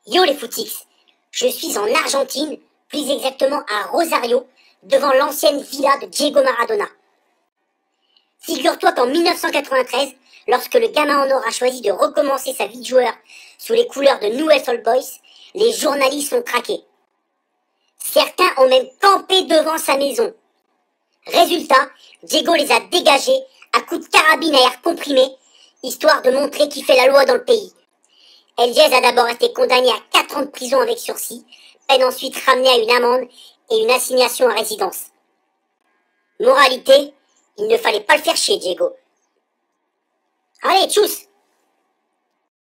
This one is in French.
Yo les footix, je suis en Argentine, plus exactement à Rosario, devant l'ancienne villa de Diego Maradona. Figure-toi qu'en 1993, lorsque le gamin en or a choisi de recommencer sa vie de joueur sous les couleurs de Newell's Old Boys, les journalistes ont craqué. Certains ont même campé devant sa maison. Résultat, Diego les a dégagés à coups de carabine à air comprimé, histoire de montrer qui fait la loi dans le pays. El Diaz a d'abord été condamné à 4 ans de prison avec sursis, peine ensuite ramenée à une amende et une assignation à résidence. Moralité, il ne fallait pas le faire chier, Diego. Allez, tchuss!